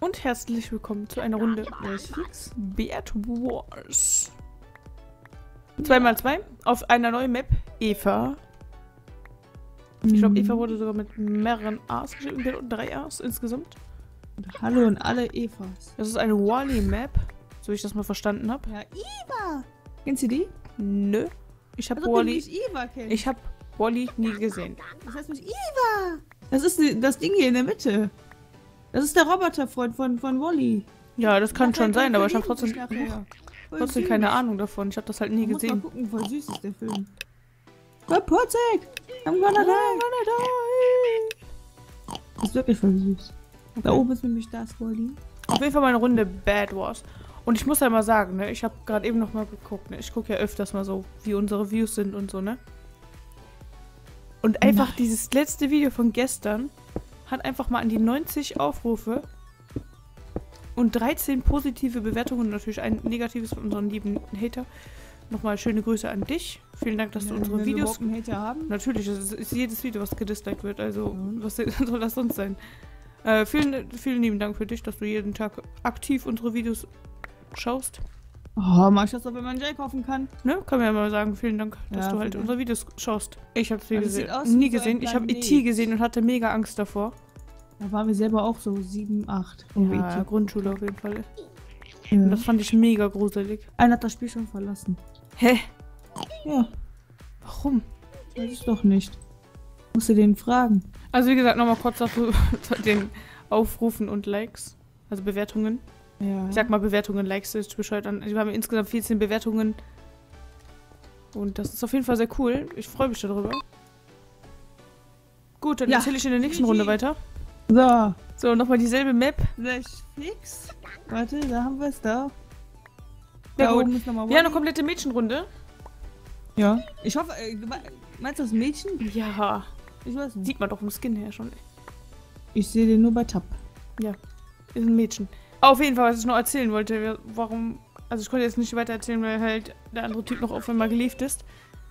und herzlich willkommen zu einer Runde Bed Wars. 2x2 auf einer neuen Map, Eva. Ich glaube, Eva wurde sogar mit mehreren A's geschrieben und 3 A's insgesamt. Und hallo an alle Evas. Das ist eine Wally-Map, so wie ich das mal verstanden habe. Ja, Eva! Kennst du die? Nö. Ich habe Also, Wally. Eva kennst. Ich habe Wally nie gesehen. Das heißt nicht Eva! Das ist das Ding hier in der Mitte. Das ist der Roboterfreund von Wally. Ja, das kann schon sein, aber ich habe trotzdem keine Ahnung davon. Ich habe das halt nie Muss mal gesehen. gucken, voll süß ist der Film. Putzig! I'm gonna die! Das ist wirklich voll süß. Okay. Da oben ist nämlich das Wally. Auf jeden Fall mal eine Runde Bed Wars. Und ich muss ja mal sagen, ne, ich habe gerade eben noch mal geguckt, ne, ich gucke ja öfters mal so, wie unsere Views sind und so, ne. Und einfach dieses letzte Video von gestern hat einfach mal an die 90 Aufrufe und 13 positive Bewertungen und natürlich ein negatives von unseren lieben Hater. Nochmal schöne Grüße an dich. Vielen Dank, dass du unsere Videos... einen Hater haben. Natürlich, das ist jedes Video, was gedisliked wird, also was soll das sonst sein? Vielen lieben Dank für dich, dass du jeden Tag aktiv unsere Videos schaust. Oh, mach ich das doch, wenn man Jay kaufen kann. Ne? Kann man ja mal sagen, vielen Dank, dass Ja, du halt vielen unsere Videos schaust. Ich habe Also, sieht aus nie wie so gesehen. ein Ich habe Planet. E.T. gesehen und hatte mega Angst davor. Da waren wir selber auch so 7, 8. Ja, Grundschule auf jeden Fall. Und das fand ich mega gruselig. Einer hat das Spiel schon verlassen. Hä? Ja, Warum? weiß ich doch nicht. Musst du den fragen. Also wie gesagt, nochmal kurz dazu zu den Aufrufen und Likes. Also Bewertungen. Ja. Ich sag mal Bewertungen, Likes ist bescheuert an. Wir haben insgesamt 14 Bewertungen. Und das ist auf jeden Fall sehr cool. Ich freue mich darüber. Gut, dann erzähle ich in der nächsten Runde weiter. So. So, nochmal dieselbe Map. Fix. Warte, da haben wir es da. Ja, Da gut. oben ist nochmal Ja, eine komplette Mädchenrunde. Ja. Ich hoffe, meinst du das Mädchen? Ja. Ich weiß nicht. Sieht man doch vom Skin her schon. Ich sehe den nur bei Tab. Ja, ist ein Mädchen. Auf jeden Fall, was ich noch erzählen wollte, warum... Also ich konnte jetzt nicht weiter erzählen, weil halt der andere Typ noch auf einmal gelieft ist.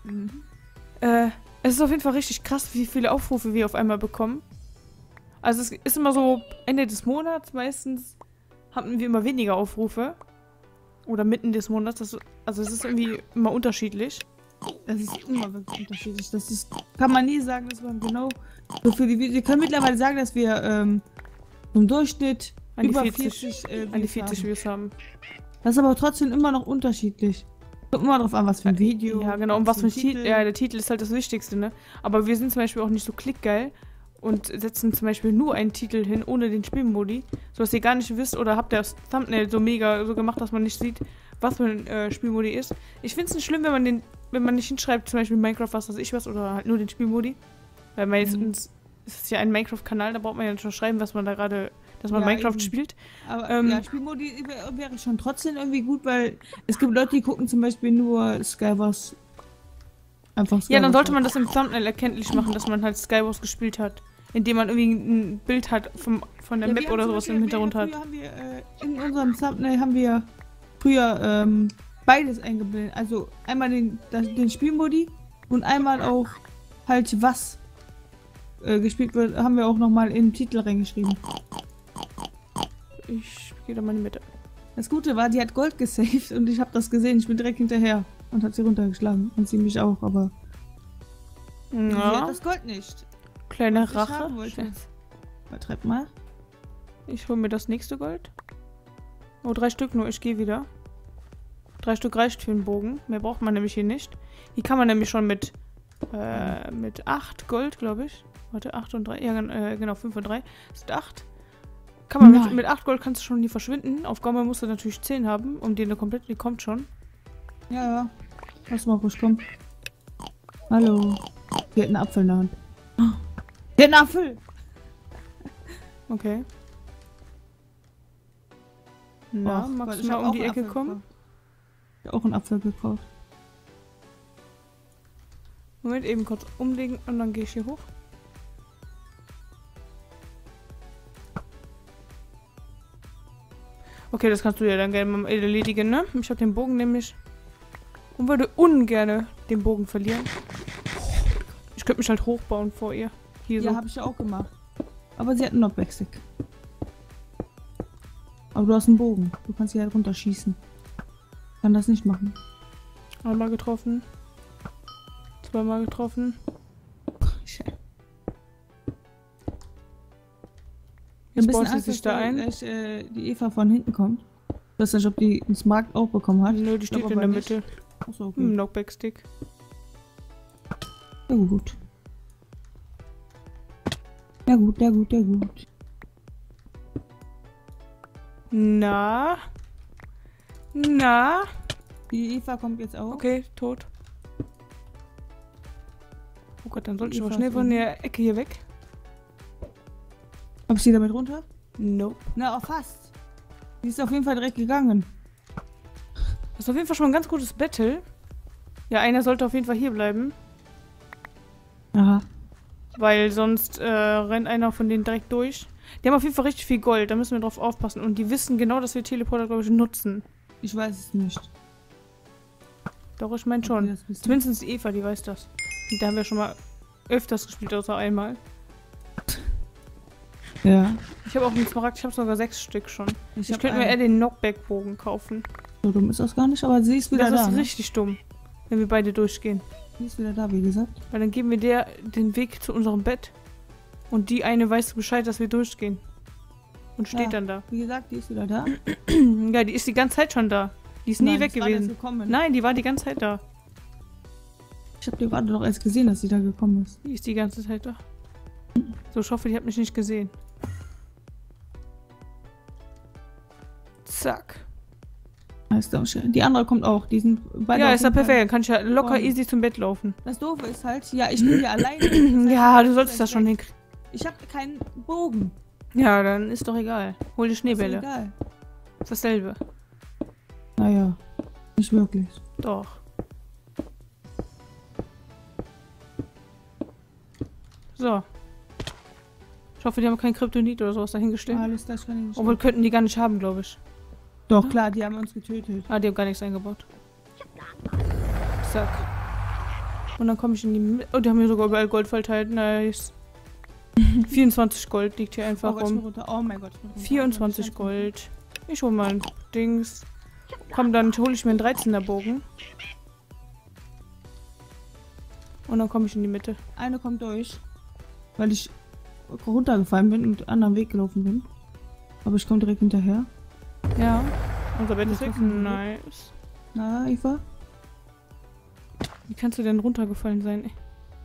Es ist auf jeden Fall richtig krass, wie viele Aufrufe wir auf einmal bekommen. Also es ist immer so, Ende des Monats meistens haben wir immer weniger Aufrufe. Oder mitten des Monats. Also es ist irgendwie immer unterschiedlich. Das ist immer wirklich unterschiedlich. Das ist, kann man nie sagen, dass man genau so für die Videos. Wir können mittlerweile sagen, dass wir im Durchschnitt An die über 40 Views haben. Das ist aber trotzdem immer noch unterschiedlich. Kommt immer drauf an, was für ein Video. Ja, genau. Und was für ein Titel. Ja, der Titel ist halt das Wichtigste, ne? Aber wir sind zum Beispiel auch nicht so klickgeil und setzen zum Beispiel nur einen Titel hin, ohne den Spielmodi, sodass ihr gar nicht wisst oder habt ihr das Thumbnail so mega so gemacht, dass man nicht sieht, was für ein Spielmodi ist. Ich finde es nicht schlimm, wenn man nicht hinschreibt, zum Beispiel Minecraft, was weiß ich was, oder halt nur den Spielmodi. Weil meistens ist es ja ein Minecraft-Kanal, da braucht man ja schon schreiben, was man da gerade, dass man Minecraft spielt. Aber ja, Spielmodi wäre schon trotzdem irgendwie gut, weil es gibt Leute, die gucken zum Beispiel nur Skywars. Einfach Skywars. Ja, dann sollte man das im Thumbnail erkenntlich machen, dass man halt Skywars gespielt hat. Indem man irgendwie ein Bild hat von der Map oder sowas im Hintergrund hat. In unserem Thumbnail haben wir früher beides eingeblendet. Also einmal den Spielmodi und einmal auch halt was gespielt wird, haben wir auch nochmal in den Titel reingeschrieben. Ich gehe da mal in die Mitte. Das Gute war, die hat Gold gesaved und ich habe das gesehen. Ich bin direkt hinterher und hat sie runtergeschlagen. Und sie mich auch, aber sie hat das Gold nicht. Kleine Rache. Übertreib mal. Ich hole mir das nächste Gold. Oh, 3 Stück nur. Ich gehe wieder. 3 Stück reicht für einen Bogen. Mehr braucht man nämlich hier nicht. Hier kann man nämlich schon mit 8 Gold, glaube ich. Warte, 8 und 3. Ja, genau, 5 und 3. Das sind 8. Kann man mit 8 Gold kannst du schon nie verschwinden. Auf Gomme musst du natürlich 10 haben. Um die komplett, die kommt schon. Ja. Lass mal ruhig kommen. Hallo. Die hat einen Apfel in der Hand. Die hat einen Apfel! Okay. Na, magst du mal um die Ecke kommen? Ich habe auch einen Apfel gekauft. Moment, eben kurz umlegen und dann gehe ich hier hoch. Okay, das kannst du ja dann gerne mal erledigen, ne? Ich habe den Bogen nämlich und würde ungern den Bogen verlieren. Ich könnte mich halt hochbauen vor ihr. Hier Ja, so. habe ich ja auch gemacht. Aber sie hat einen Knockback-Stick. Aber du hast einen Bogen. Du kannst sie halt runterschießen. Ich kann das nicht machen. Einmal getroffen. Zweimal getroffen. Jetzt baut sie sich da ein. Gleich, die Eva von hinten kommt. Ich weiß nicht, ob die ins Markt auch bekommen hat. Nö, die steht in der Mitte. Achso, okay. Knockback-Stick. Ja gut. Ja gut, ja gut, ja gut. Na? Na? Die Eva kommt jetzt auch. Okay, tot. Oh Gott, dann sollte ich Eva mal schnell ist von der Ecke hier weg. Hab ich sie damit runter? Nope. Na, auch fast. Die ist auf jeden Fall direkt gegangen. Das ist auf jeden Fall schon mal ein ganz gutes Battle. Ja, einer sollte auf jeden Fall hier bleiben. Aha. Weil sonst rennt einer von denen direkt durch. Die haben auf jeden Fall richtig viel Gold, da müssen wir drauf aufpassen. Und die wissen genau, dass wir Teleporter, glaube ich, nutzen. Ich weiß es nicht. Doch, ich meine schon. Zumindest die Eva, die weiß das. Und da haben wir schon mal öfters gespielt, außer einmal. Ja. Ich habe auch einen Smaragd, ich habe sogar 6 Stück schon. Ich könnte mir einen. eher den Knockback-Bogen kaufen. So dumm ist das gar nicht, aber sie ist wieder Das da. ist Ne? richtig dumm, wenn wir beide durchgehen. Sie ist wieder da, wie gesagt. Weil dann geben wir der den Weg zu unserem Bett. Und die eine weiß Bescheid, dass wir durchgehen. Und steht Ja. dann da. Wie gesagt, die ist wieder da. Ja, die ist die ganze Zeit schon da. Die ist nie Nein, weg das war erst gewesen. gekommen. Nein, die war die ganze Zeit da. Ich habe dir gerade doch erst gesehen, dass sie da gekommen ist. Die ist die ganze Zeit da. So, ich hoffe, die hat mich nicht gesehen. Zack. Ist doch schön. Die andere kommt auch. Die sind beide. Ja, auf ist ja jeden Fall- perfekt. Dann kann ich ja locker vorne. easy zum Bett laufen. Das Doofe ist halt, ja, ich bin hier alleine. Das heißt, Ja, du ich solltest bin das schon weg. hinkriegen. Ich habe keinen Bogen. Ja, dann ist doch egal. Hol die Ist Schneebälle. egal. Ist dasselbe. Naja, nicht wirklich. Doch. So. Ich hoffe, die haben kein Kryptonit oder sowas dahingestellt. Alles das kann ich nicht. Obwohl, könnten die gar nicht haben, glaube ich. Doch, klar, die haben uns getötet. Ah, die haben gar nichts eingebaut. Zack. Und dann komme ich in die Mitte. Oh, die haben hier sogar überall Gold verteilt. Nice. 24 Gold liegt hier einfach Oh, Gott, ich bin rum. runter. Oh mein Gott, ich bin runter. 24 Gold. Ich hole mal ein Dings. Komm, dann hole ich mir einen 13er Bogen. Und dann komme ich in die Mitte. Eine kommt durch, weil ich runtergefallen bin und einen anderen Weg gelaufen bin. Aber ich komme direkt hinterher. Ja. Unser Bett ist Das weg. ist ein Nice. Na, Eva? Wie kannst du denn runtergefallen sein, ey?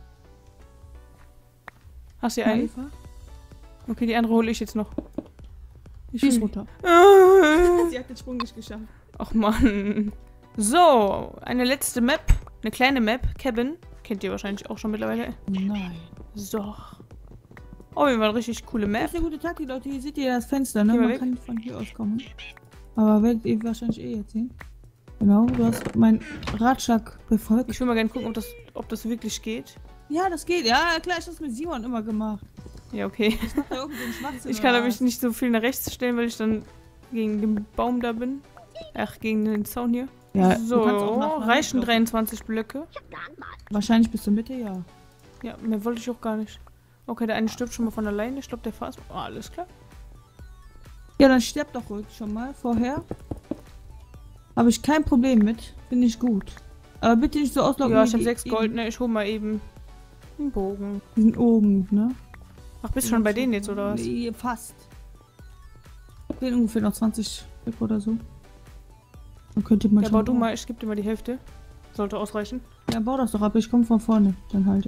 Hast du Na, einen? Eva? Okay, die andere hole ich jetzt noch. Ich Sie ist will- runter. Sie hat den Sprung nicht geschafft. Ach man. So, eine letzte Map. Eine kleine Map. Cabin. Kennt ihr wahrscheinlich auch schon mittlerweile. Nein. So. Oh, wir waren richtig coole Das Map. ist eine gute Taktik, Leute. Hier seht ihr das Fenster, ne? Geh mal Man weg. kann von hier aus kommen. Aber werdet ihr wahrscheinlich eh jetzt sehen. Genau, du hast meinen Ratschlag befolgt. Ich will mal gerne gucken, ob das wirklich geht. Ja, das geht. Ja, klar, ich hab's mit Simon immer gemacht. Ja, okay. Ich mach da irgendeinen Schwachsinn. Ich kann oder nämlich was? nicht so viel nach rechts stellen, weil ich dann gegen den Baum da bin. Ach, gegen den Zaun hier. Ja, So, du kannst auch nach reichen rechts laufen. 23 Blöcke. Wahrscheinlich bis zur Mitte, ja. Ja, mehr wollte ich auch gar nicht. Okay, der eine stirbt schon mal von alleine. Ich glaube, der Fass. Oh, alles klar. Ja, dann stirb doch ruhig schon mal vorher. Habe ich kein Problem mit. Finde ich gut. Aber bitte nicht so auslaufen. Ja, wie ich habe die 6 Gold, eben. ne? Ich hol mal eben einen Bogen. Die sind oben, ne? Ach, bist du schon bei denen jetzt, oder was? Nee, fast. Fehlen ungefähr noch 20 Stück oder so. Dann könnt ihr mal Ja, schon bau du drauf. mal, ich gebe dir mal die Hälfte. Sollte ausreichen. Ja, bau das doch ab. Ich komme von vorne. Dann halte.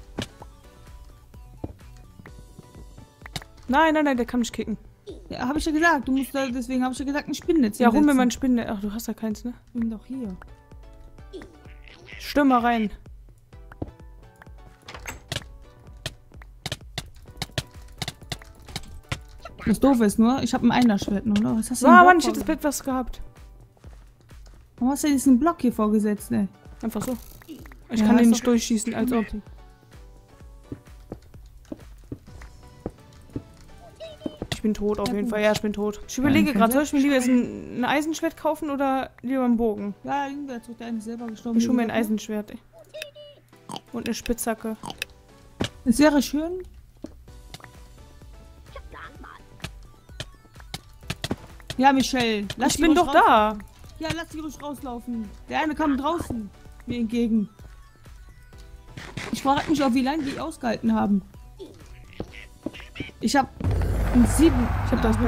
Nein, nein, nein, der kann mich kicken. Ja, habe ich ja gesagt. Du musst da, deswegen habe ich ja gesagt, ein Spinnennetz. Ja, hol mir hinsetzen. mal ein Spinne. Ach, du hast ja keins, ne? Ich bin doch hier. Stürm mal rein. Das Doofe ist nur, ich habe ein Einerschwert, oder? Was hast du So, denn Mann, ich hätte das Bett was gehabt. Warum hast du denn diesen Block hier vorgesetzt, ne? Einfach so. Ich Ja, kann den ist nicht doch- durchschießen, als ob. Ich bin tot auf Ja, jeden gut. Fall. Ja, ich bin tot. Ich überlege dann gerade, soll ich mir lieber jetzt ein Eisenschwert kaufen oder lieber einen Bogen? Ja, irgendwer zog der eine selber gestorben. Ich hole mir ein wie gesagt, ne? Eisenschwert, ey. Und eine Spitzhacke. Es wäre schön. Ja, Michelle, Ich bin doch da. Ja, lass die ruhig rauslaufen. Der eine kam draußen mir entgegen. Ich frage mich auch, wie lange die ausgehalten haben. Ich hab ein 7. Ich hab das Bett.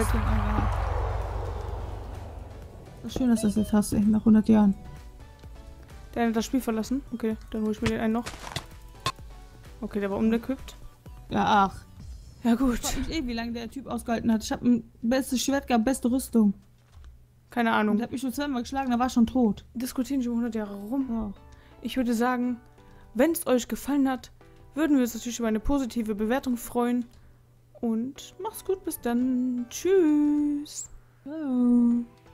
Das ist schön, dass du das jetzt hast, ey, nach 100 Jahren. Der eine hat das Spiel verlassen. Okay, dann hole ich mir den einen noch. Okay, der war umgekippt. Ja, ach. Ja, gut. Ich frag mich wie lange der Typ ausgehalten hat. Ich hab ein bestes Schwert gehabt, beste Rüstung. Keine Und Ahnung. der hat mich schon zweimal geschlagen, da war schon tot. Diskutieren schon 100 Jahre rum. Ja. Ich würde sagen, wenn es euch gefallen hat, würden wir uns natürlich über eine positive Bewertung freuen. Und macht's gut, bis dann. Tschüss. Hallo.